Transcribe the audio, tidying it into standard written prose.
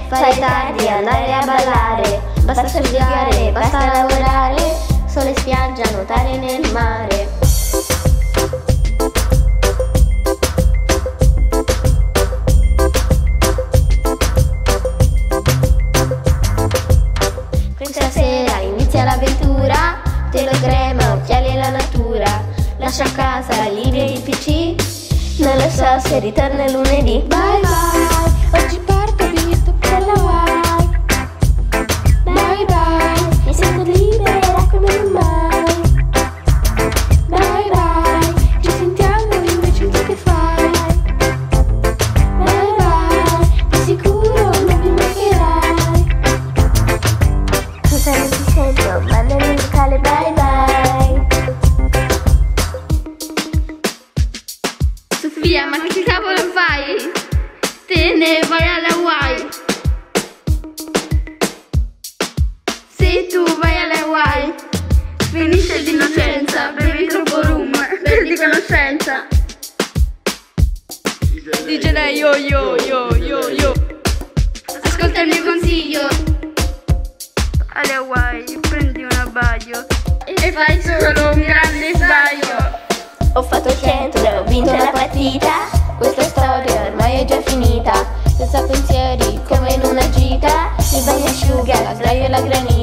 fare tardi, andare a ballare, basta studiare, basta lavorare, sole, spiaggia, nuotare nel mare. Questa sera inizia l'avventura, telegramma, occhiali e la natura. Lascia a casa libri e il PC, non lo so se ritorna lunedì. Bye bye, oggi parto visto per la Hawaii. Bye bye, mi sento libera come mai. Bye bye, ci sentiamo invece tu che fai. Bye bye, di sicuro non mi mancherai. Scusa, non ti sento, ma nel locale bye bye. Sofia, ma che cavolo fai? Te ne vai alla Hawaii. Se tu vai alla Hawaii, finisce l'innocenza, bevi troppo rum, perdi conoscenza. Dice lei yo yo yo yo yo. Ascolta il mio consiglio. Alle Hawaii prendi un abbaglio e fai solo un grande sbaglio. Ho fatto 100 e ho vinto la partita. Questa storia ormai è già finita. Senza pensieri come in una gita, il bagnasciuga, la sdraio e la granita.